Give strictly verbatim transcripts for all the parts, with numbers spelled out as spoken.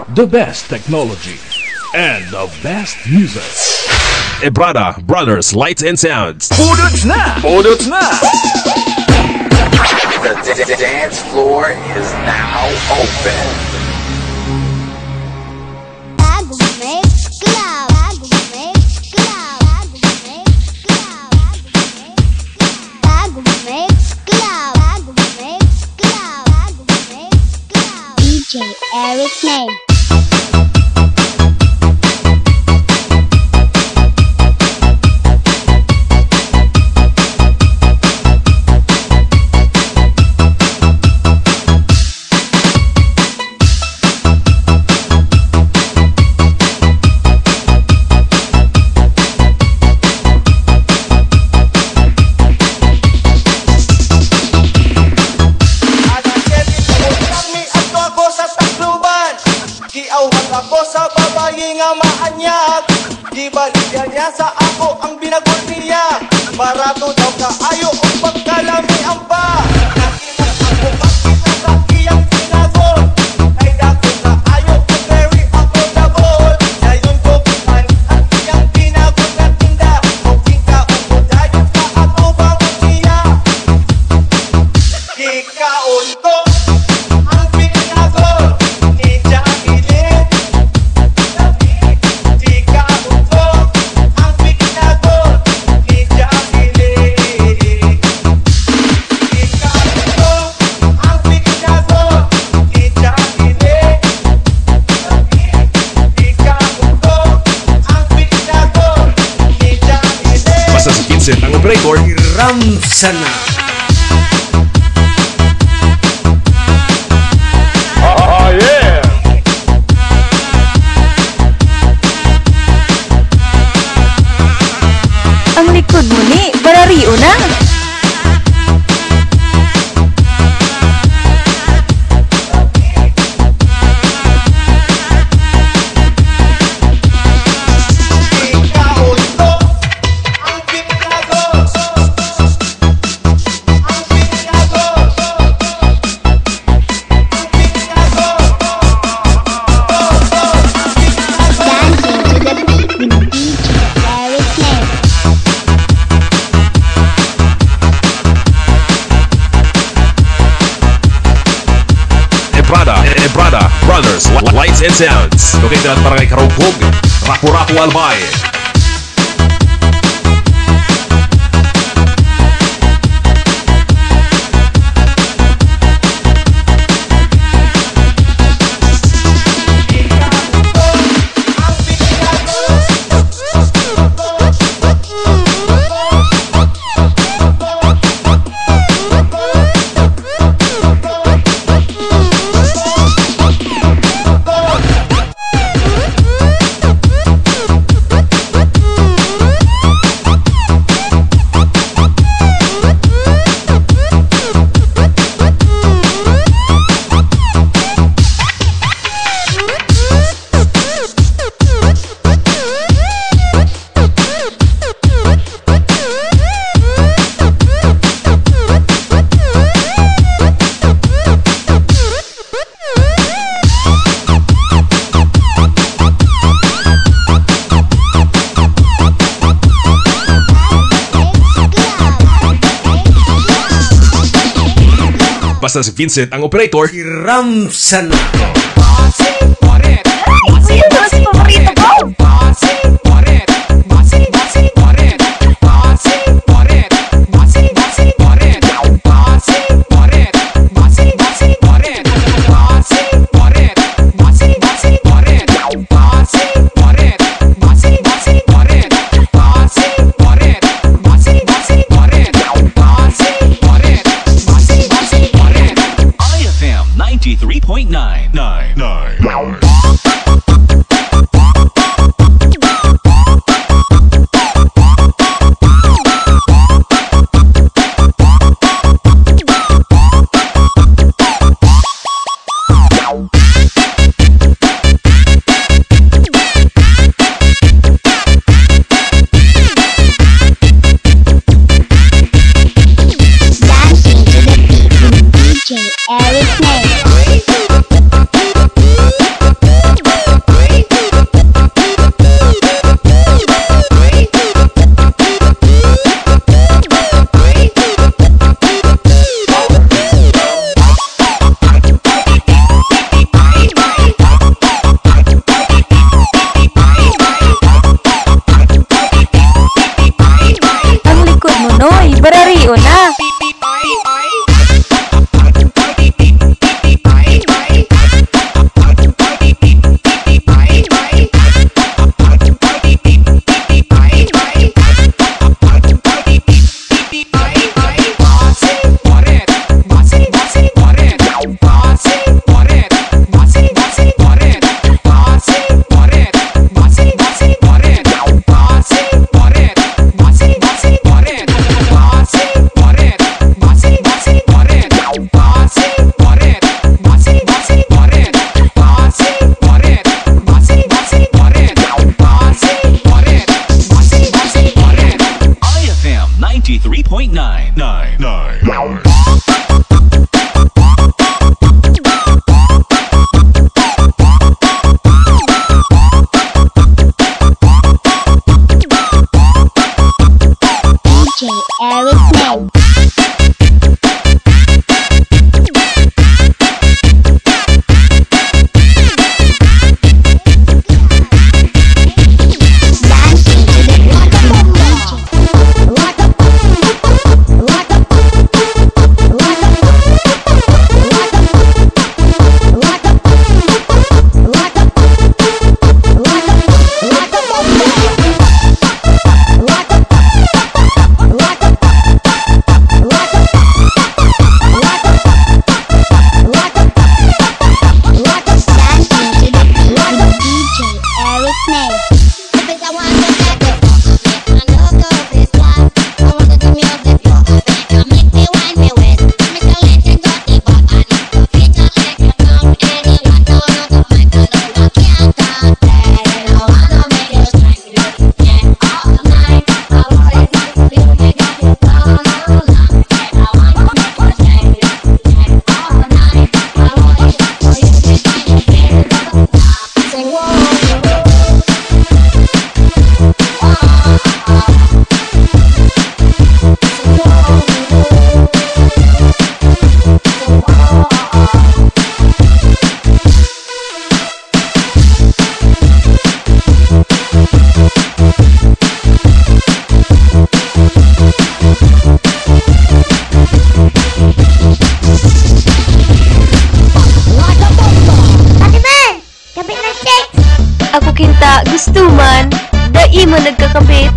The best technology and the best music. Ebrada Brothers Lights and Sounds. Pudot na! Pudot na! The d- dance floor is now open. Bago Mix Club. Bago Mix Club. Bago Mix Club. Bago Mix Club. Bago Mix Club. D J Eric Name. Ako sa babae nga maanyag, di baligyan niya sa ako ang binagol niya. Barato daw kaayo ang pagkalami ang ba. Nakinas ako bakit sa iyang pinagol. Ay dako kaayo ang very affordable. Dayon ko kuman ang iyang pinagol na tinda. O kikaon ko dayon sa ako bangon niya. Kikaon ko ang pinagol. Ang operator, Ramsana. Oh yeah! Ang likod mo ni, barariyo na. Ebrada Brothers Lights and Sounds. Located at Barangay Karugpog, Rapu-Rapu, Albay. Basta si Vincent ang operator, Ramsana. Sino ba si paborito ko? ninety-three point nine. Nine. Nine. Nine. Eric Name. Ako kinta gusto man, dai mo nagkakabit.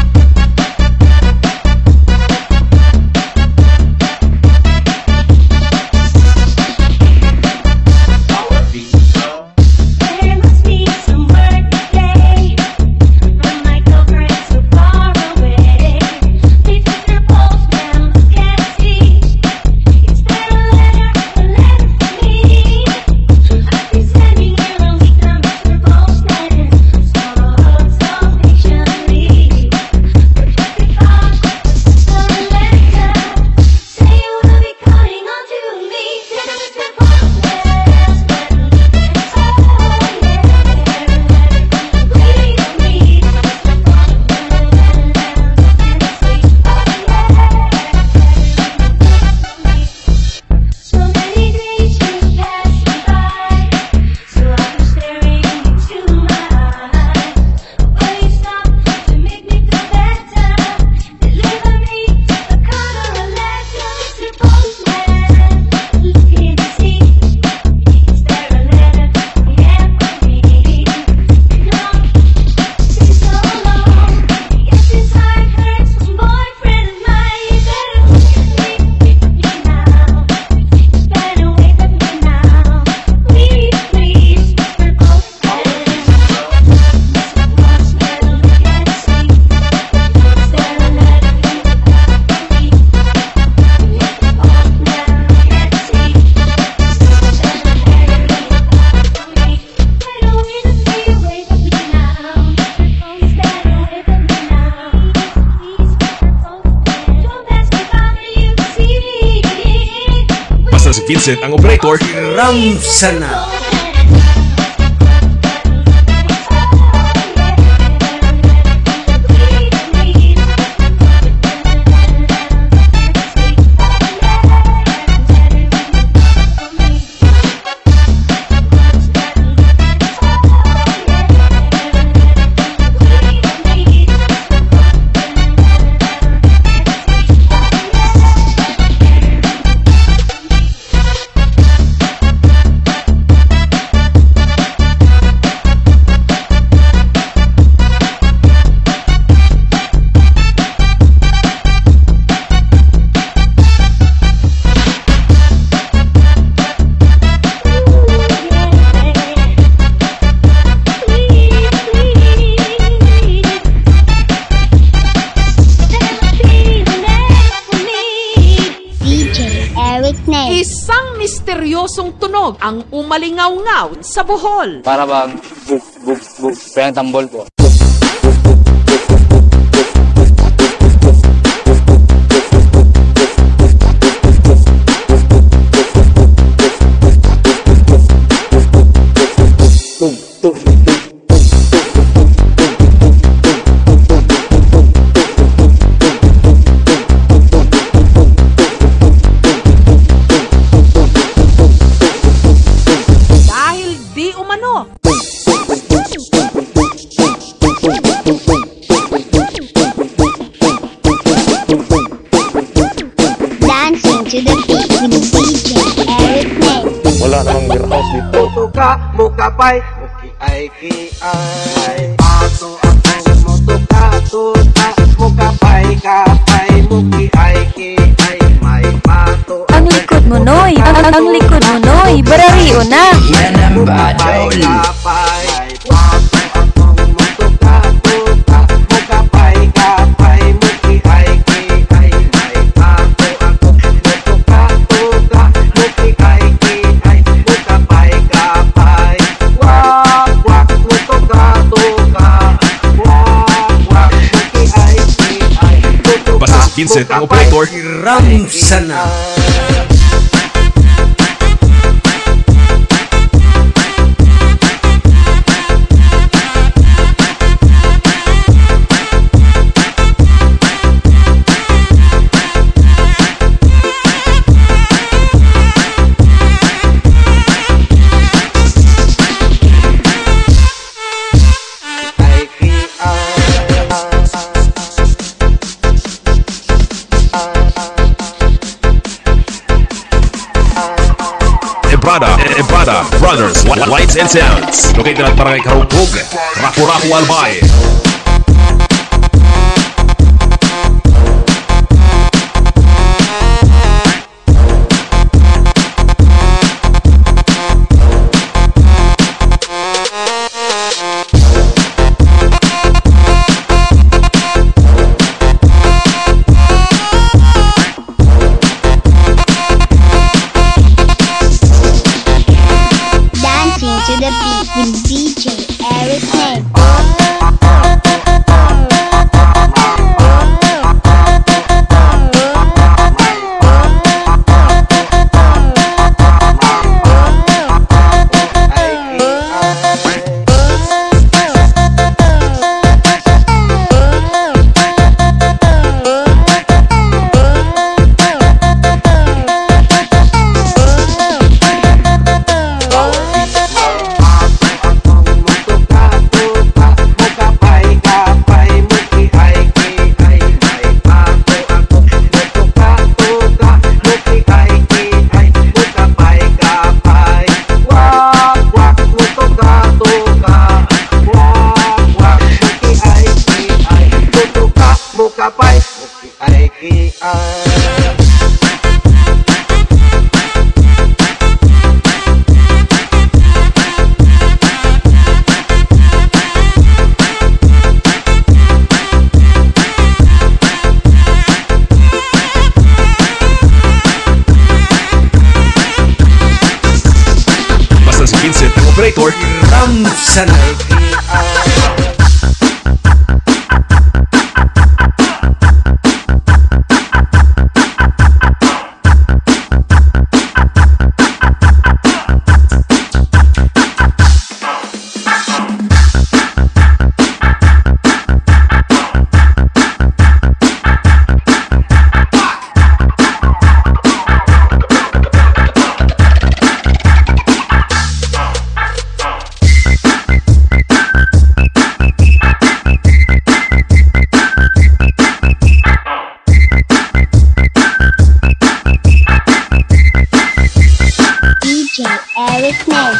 Si Vincent ang operator. Ramsana. Isang misteryosong tunog ang umalingaw-ngaw sa Bohol. Para bang buk buk buk parang tambol po. Wala namang beer house dito. Muka, muka pay, muki ay ki ay. Pato ako motuka, tuta, muka pay, kapay, muki ay ki ay. May pato. Ang likod mo, Noy. Ang, ang, ang likod mo, Noy. Barariyo na. Yan ang badol. Kapay, kapay, ako motuka, tuta, muka pay, kapay, muki ay ki ay. May pato ako motuka, tuta, muki ay ki ay. Muka pay, kapay, wak, wak, motuka, tuka, wak, wak, muki ay ki ay. Basta si Vincent ang operator. Ramsana. Lights and Sounds. Located at Barangay Karugpog, Raku-Raku, Albay. To the beat with D J Eric Name. Operator Ramsana. D J Eric Name.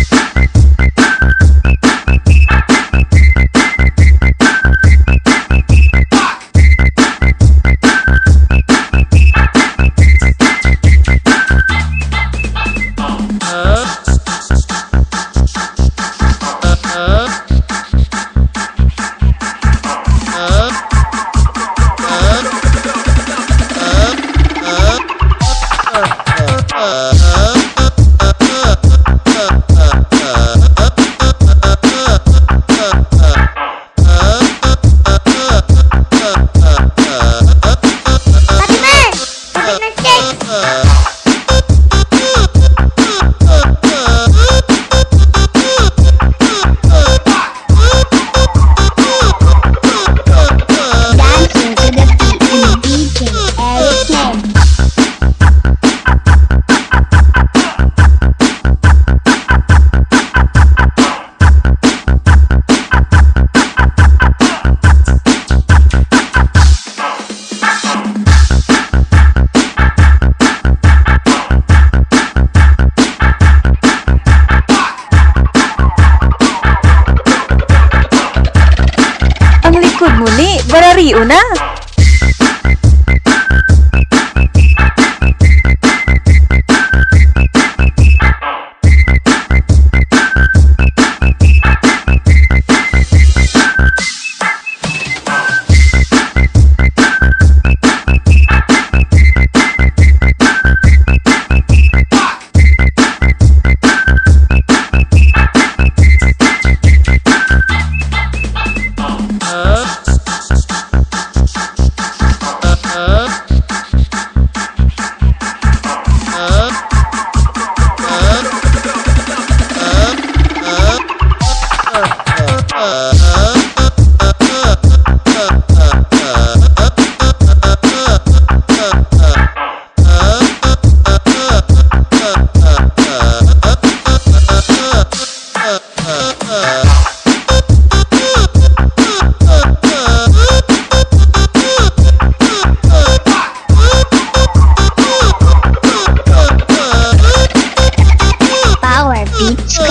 Likod mo ni, barariyo na.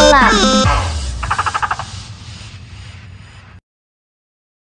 Club.